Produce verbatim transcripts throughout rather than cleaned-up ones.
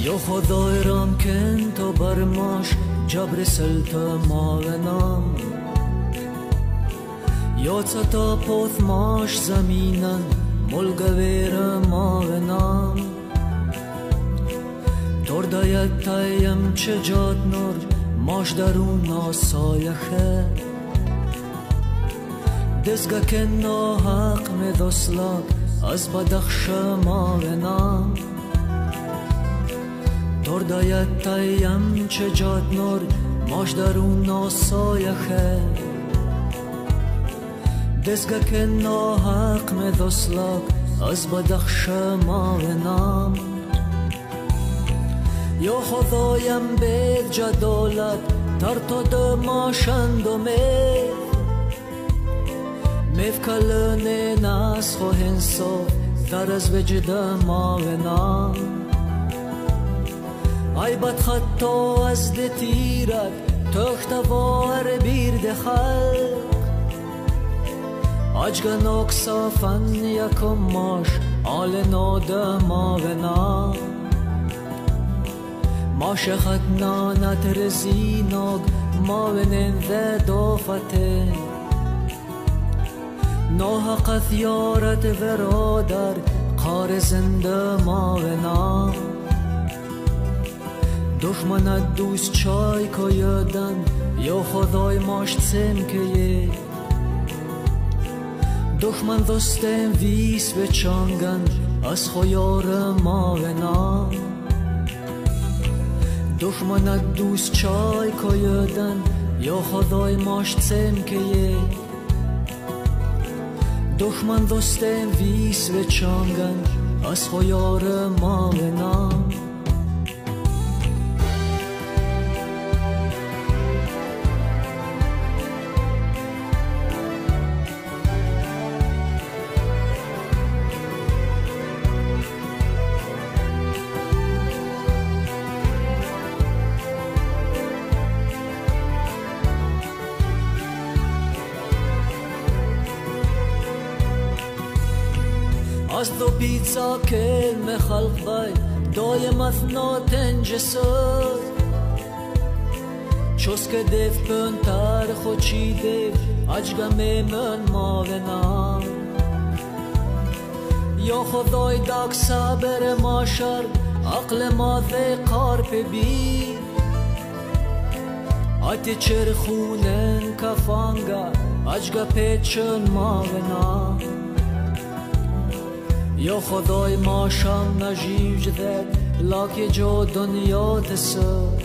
یا خدای رام کن تو برماش جبر سلت ماغنام یا تا پوث ماش زمینن ملگویر ماغنام توردایت تایم چه جاد نور ماش درون ناسایخه دزگه که ناحق مدوسلاک از بدخش ماغنام توردایت تایم چه جاد نور ماش درون ناسایخه دزگه که ناحق مدوسلاک از بدخش ماغنام یا خدایم بید جدالت تر تو دماشند و مید مفکلن ناس خو هنسو در از وجد ماغنام ای بد خطا از ده تیرد تختوار بیر ده خلق اجگه نکسافن یکم ماش آل نوده ماغنام ماش خدنا نترزینوگ ماغنن ذا دوفته نوح قثیارت ورادر قار زنده ماغنام دشمنت دوست چای که یادن یا خدای ماشت سم که یه دشمن دوستم ویس به چانگن از خویار ماغنام دشمنت دوست چای که یادن یا خدای ماشت سم که یه دشمن دوستم ویس به چانگن از خویار ماغنام از دو پیتزا کلمه خلق بای دای مثنا تنجسد چوز که دف پنتر خوچی دف اجگم من ماغنام یا خدای داک صبر ماشر عقل ما ذی قارپ بی آتی چرخونن کفانگا اجگا پیچن ماغنام یا خدای ماشم نجیب جدد لاکی جو دنیا تسد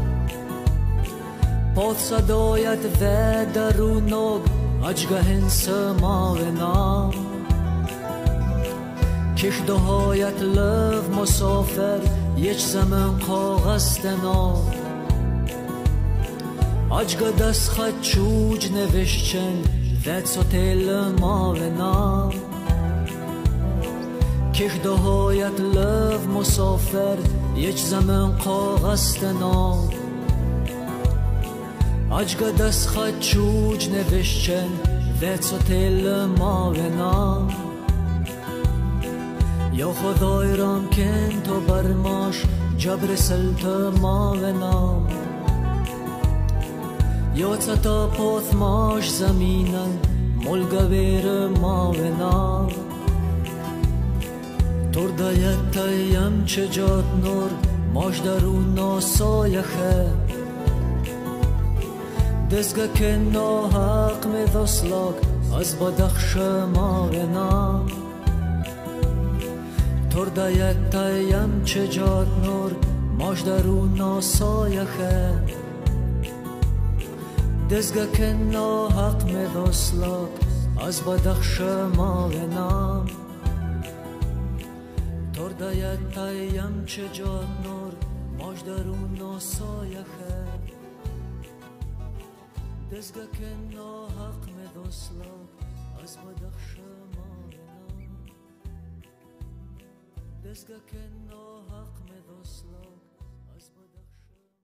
پاد صدایت و درونوگ اجگه هنس ماغنام کش دهایت لف مسافر یک زمن قاغستنا اجگه دست خد چوج نوشچن و سوتیل ماغنام کش دهایت لف مسافر یک زمن قاغستنا اجگه دست خد چوج نوشچن و سوتیل ماغنام یا خدای رام کن تو برماش جبر سلت ماغنام یا تا پوث ماش زمینن ملگویر ماغنام توردایت تایم چه جاد نور ماش درون ناسایخه دزگه که ناحق مدوسلاک از بدخش ماغنام توردایت تایم چه جاد نور ماش درون ناسایخه دزگه که ناحق مدوسلاک از بدخش ماغنام توردایت تایم چه جاد نور ماش درون ناسایخه دزگه که ناحق مدوسلاک از بدخش ماغنام دزگه که